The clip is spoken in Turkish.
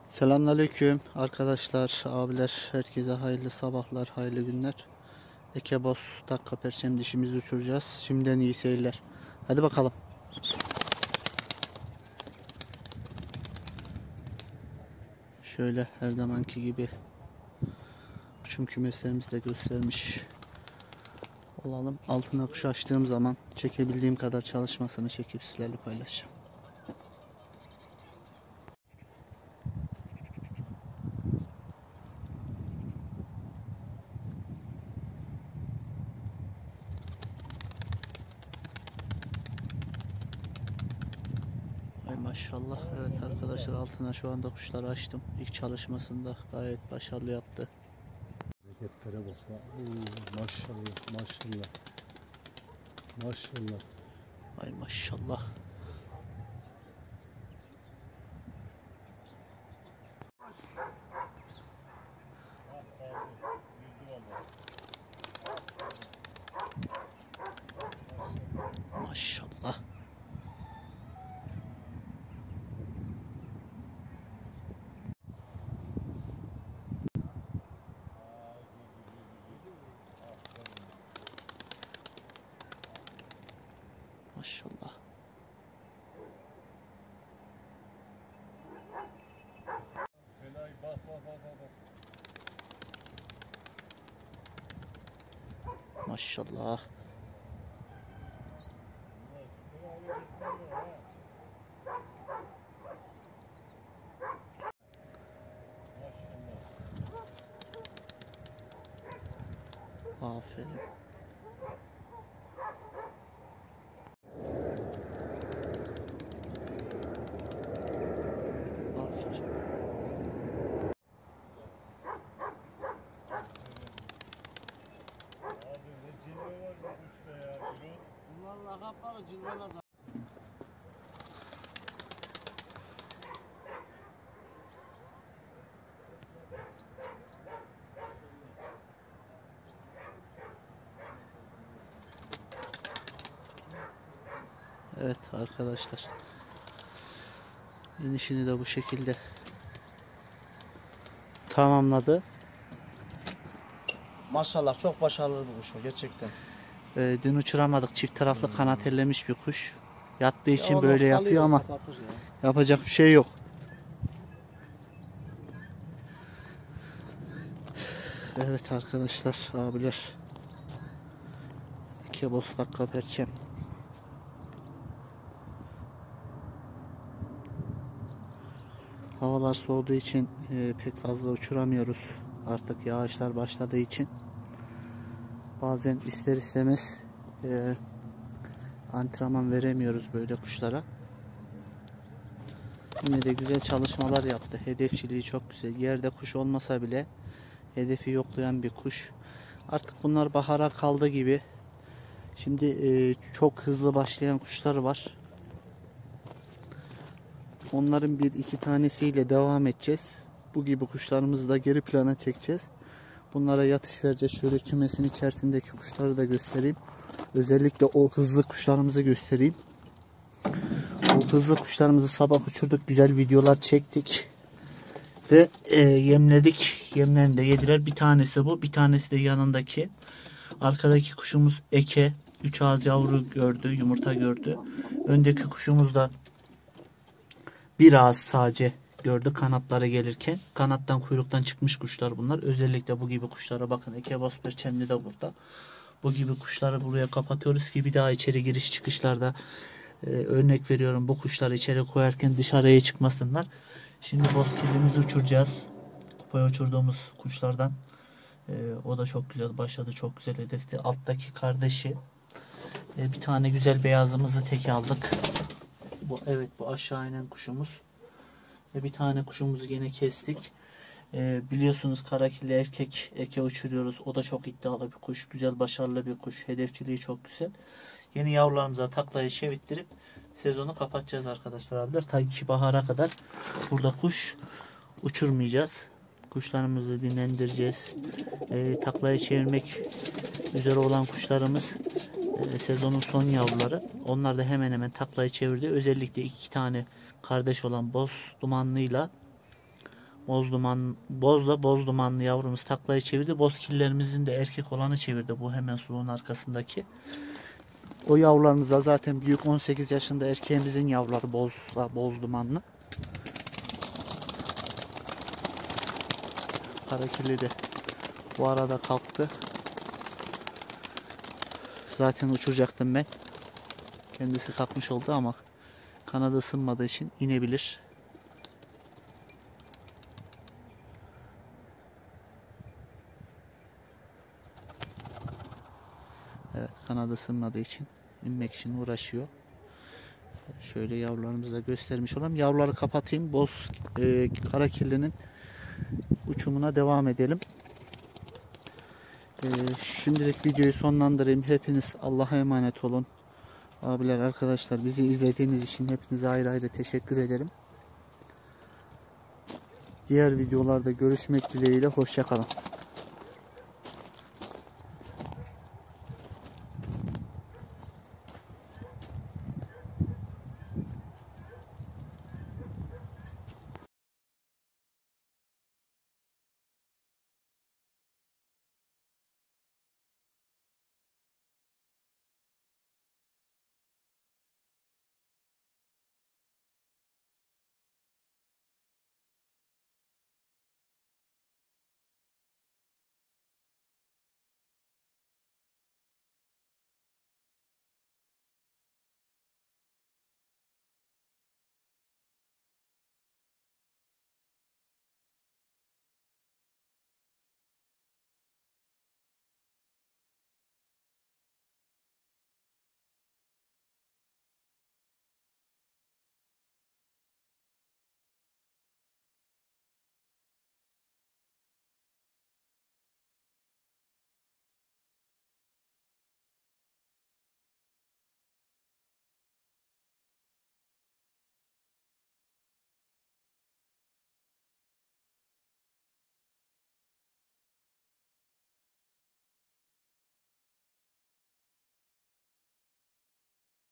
Selamünaleyküm arkadaşlar, abiler, herkese hayırlı sabahlar, hayırlı günler. Ekeboz dakika perçem dişimizi uçuracağız. Şimdiden iyi seyirler. Hadi bakalım. Şöyle her zamanki gibi uçum kümeslerimizi de göstermiş olalım. Altına kuş açtığım zaman çekebildiğim kadar çalışmasını çekip sizlerle paylaşacağım. Ay maşallah. Evet arkadaşlar, altına şu anda kuşları açtım. İlk çalışmasında gayet başarılı yaptı. Hareketlere bak. Maşallah, maşallah. Maşallah. Ay maşallah. Maşallah. Maşallah. Maşallah. Aferin. Aferin. Bunlar lakapları cilveler. Evet arkadaşlar, inişini de bu şekilde tamamladı. Maşallah çok başarılı bir kuş gerçekten. Dün uçuramadık, çift taraflı kanat ellemiş bir kuş. Yattığı için Ya böyle yapıyor ama yapacak bir şey yok. Evet arkadaşlar, abiler, Ekeboz dakika perçem. Havalar soğuduğu için pek fazla uçuramıyoruz. Artık yağışlar başladığı için bazen ister istemez antrenman veremiyoruz böyle kuşlara. Yine de güzel çalışmalar yaptı. Hedefçiliği çok güzel. Yerde kuş olmasa bile hedefi yoklayan bir kuş. Artık bunlar bahara kaldı gibi. Şimdi çok hızlı başlayan kuşlar var. Onların bir iki tanesiyle devam edeceğiz. Bu gibi kuşlarımızı da geri plana çekeceğiz. Bunlara yatış vereceğiz. Şöyle kümesin içerisindeki kuşları da göstereyim. Özellikle o hızlı kuşlarımızı göstereyim. O hızlı kuşlarımızı sabah uçurduk. Güzel videolar çektik. Ve yemledik. Yemlerini de yediler. Bir tanesi bu. Bir tanesi de yanındaki. Arkadaki kuşumuz eke. 3 ağız yavru gördü. Yumurta gördü. Öndeki kuşumuz da bir ağız sadece gördü kanatlara gelirken. Kanattan kuyruktan çıkmış kuşlar bunlar. Özellikle bu gibi kuşlara bakın. Ekeboz perçemli de burada. Bu gibi kuşları buraya kapatıyoruz ki bir daha içeri giriş çıkışlarda örnek veriyorum, bu kuşları içeri koyarken dışarıya çıkmasınlar. Şimdi bozkirlimizi uçuracağız. Kupaya uçurduğumuz kuşlardan. O da çok güzel başladı. Çok güzel hedefti. Alttaki kardeşi. Bir tane güzel beyazımızı tek aldık. Bu, evet, bu aşağı inen kuşumuz. Bir tane kuşumuzu yine kestik. Biliyorsunuz karakilli erkek eke uçuruyoruz. O da çok iddialı bir kuş. Güzel, başarılı bir kuş. Hedefçiliği çok güzel. Yeni yavrularımıza taklayı çevirttirip sezonu kapatacağız arkadaşlar abiler. Ta ki bahara kadar burada kuş uçurmayacağız. Kuşlarımızı dinlendireceğiz. Taklayı çevirmek üzere olan kuşlarımız sezonun son yavruları. Onlar da hemen hemen taklayı çevirdi. Özellikle iki tane kardeş olan boz dumanlıyla boz dumanlı yavrumuz taklayı çevirdi. Bozkillerimizin de erkek olanı çevirdi. Bu hemen suluğun arkasındaki. O yavrularımız da zaten büyük, 18 yaşında erkeğimizin yavruları boz dumanlı. Karakilli de bu arada kalktı. Zaten uçuracaktım ben. Kendisi kalkmış oldu ama kanadı ısınmadığı için inebilir. Evet, kanadı ısınmadığı için inmek için uğraşıyor. Şöyle yavrularımızı da göstermiş olalım. Yavruları kapatayım. Karakillinin uçumuna devam edelim. Şimdilik videoyu sonlandırayım. Hepiniz Allah'a emanet olun. Abiler, arkadaşlar, bizi izlediğiniz için hepinize ayrı ayrı teşekkür ederim. Diğer videolarda görüşmek dileğiyle. Hoşça kalın.